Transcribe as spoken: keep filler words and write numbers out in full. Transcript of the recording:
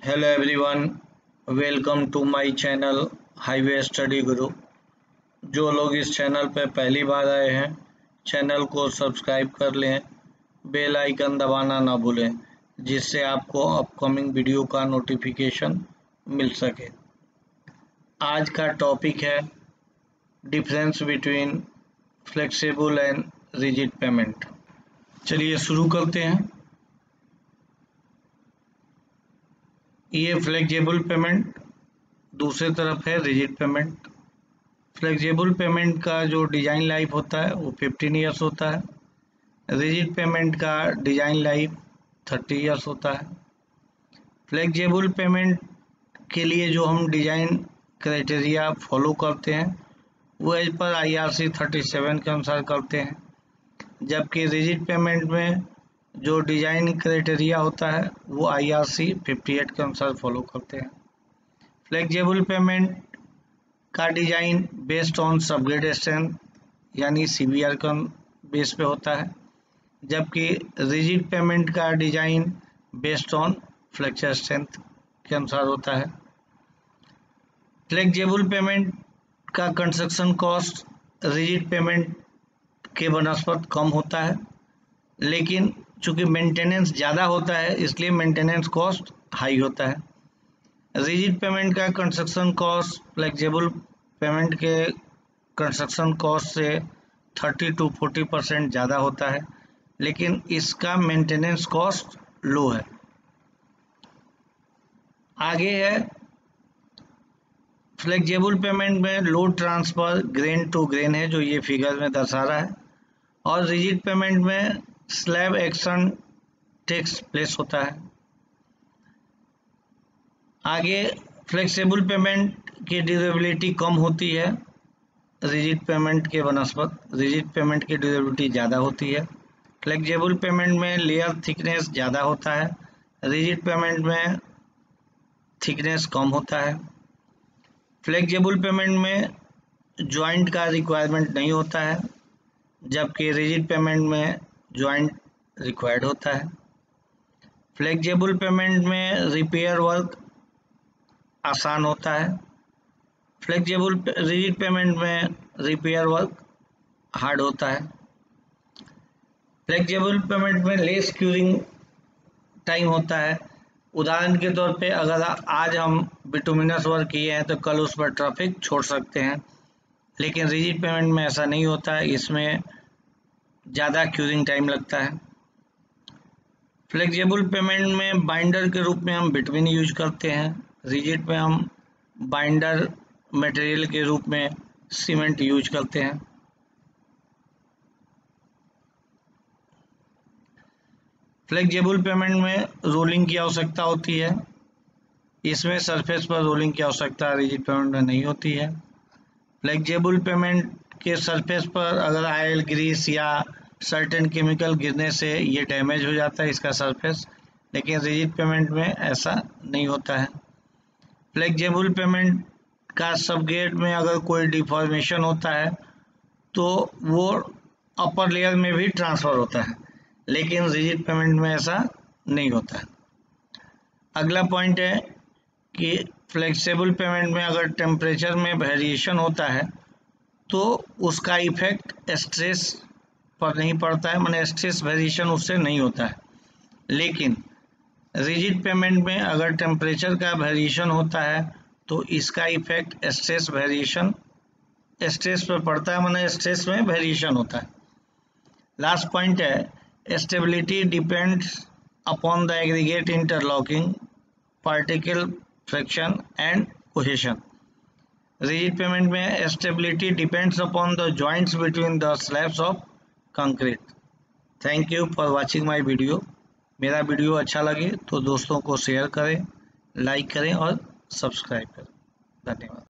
Hello everyone, welcome to my channel highway study guru. जो लोग इस चैनल पर पहली बार आए हैं, चैनल को सब्सक्राइब कर लें, बेल आइकन दबाना ना भूलें, जिससे आपको अपकमिंग वीडियो का नोटिफिकेशन मिल सके। आज का टॉपिक है difference between flexible and rigid pavement. चलिए शुरू करते हैं। ये फ्लेक्सिबल पेमेंट, दूसरे तरफ है रिजिड पेमेंट। फ्लेक्सिबल पेमेंट का जो डिज़ाइन लाइफ होता है वो फिफ्टीन ईयर्स होता है। रिजिड पेमेंट का डिज़ाइन लाइफ थर्टी ईयर्स होता है। फ्लेक्सिबल पेमेंट के लिए जो हम डिज़ाइन क्राइटेरिया फॉलो करते हैं वो as per I R C thirty seven के अनुसार करते हैं, जबकि रिजिड पेमेंट में जो डिज़ाइन क्राइटेरिया होता है वो I R C fifty eight के अनुसार फॉलो करते हैं। फ्लेक्सिबल पेमेंट का design based on subgrade strength यानी सी बी आर का बेस पे होता है, जबकि रिजिड पेमेंट का design based on flexure strength के अनुसार होता है। फ्लेक्सिबल पेमेंट का कंस्ट्रक्शन कॉस्ट रिजिड पेमेंट के बनस्पत कम होता है, लेकिन चूँकि मेंटेनेंस ज़्यादा होता है इसलिए मेंटेनेंस कॉस्ट हाई होता है। रिजिड पेमेंट का कंस्ट्रक्शन कॉस्ट फ्लेक्सिबल पेमेंट के कंस्ट्रक्शन कॉस्ट से थर्टी टू फोर्टी परसेंट ज़्यादा होता है, लेकिन इसका मेंटेनेंस कॉस्ट लो है। आगे है फ्लेक्सिबल पेमेंट में load transfer grain to grain है, जो ये फिगर में दर्शा रहा है, और रिजिड पेमेंट में स्लैब एक्शन टेक्स प्लेस होता है। आगे फ्लेक्सिबल पेमेंट की ड्यूरेबिलिटी कम होती है रिजिड पेमेंट के बनस्पत, रिजिड पेमेंट की ड्यूरेबिलिटी ज़्यादा होती है। फ्लेक्सिबल पेमेंट में लेयर थिकनेस ज़्यादा होता है, रिजिड पेमेंट में थिकनेस कम होता है। फ्लेक्सिबल पेमेंट में जॉइंट का रिक्वायरमेंट नहीं होता है, जबकि रिजिड पेमेंट में जॉइंट रिक्वायर्ड होता है। फ्लेक्सिबल पेमेंट में रिपेयर वर्क आसान होता है, फ्लेक्सिबल रिजिड पेमेंट में रिपेयर वर्क हार्ड होता है। फ्लेक्सिबल पेमेंट में लेस क्यूरिंग टाइम होता है। उदाहरण के तौर पे अगर आज हम बिटुमिनस वर्क किए हैं तो कल उस पर ट्रैफिक छोड़ सकते हैं, लेकिन रिजिड पेमेंट में ऐसा नहीं होता है, इसमें ज़्यादा क्यूरिंग टाइम लगता है। फ्लेक्सिबल पेमेंट में बाइंडर के रूप में हम बिटुमिन यूज करते हैं, रिजिड में हम बाइंडर मटेरियल के रूप में सीमेंट यूज करते हैं। फ्लेक्सिबल पेमेंट में रोलिंग की आवश्यकता होती है, इसमें सरफेस पर रोलिंग की आवश्यकता रिजिड पेमेंट में नहीं होती है। फ्लेक्सिबल पेमेंट के सरफेस पर अगर ऑयल ग्रीस या सर्टेन केमिकल गिरने से ये डैमेज हो जाता है इसका सरफेस, लेकिन रिजिड पेमेंट में ऐसा नहीं होता है। फ्लेक्सिबल पेमेंट का सबग्रेड में अगर कोई डिफॉर्मेशन होता है तो वो अपर लेयर में भी ट्रांसफ़र होता है, लेकिन रिजिड पेमेंट में ऐसा नहीं होता है। अगला पॉइंट है कि फ्लेक्सिबल पेमेंट में अगर टेम्परेचर में वेरिएशन होता है तो उसका इफेक्ट स्ट्रेस पर नहीं पड़ता है, माने स्ट्रेस वेरिएशन उससे नहीं होता है। लेकिन रिजिड पेमेंट में अगर टेम्परेचर का वेरिएशन होता है तो इसका इफेक्ट स्ट्रेस वेरिएशन स्ट्रेस पर पड़ता है, माने स्ट्रेस में वेरिएशन होता है। लास्ट पॉइंट है stability depends upon the aggregate interlocking particle friction and cohesion. Rigid pavement में stability depends upon the joints between the slabs of concrete. Thank you for watching my video. मेरा video अच्छा लगे तो दोस्तों को share करें, like करें और सब्सक्राइब करें। धन्यवाद।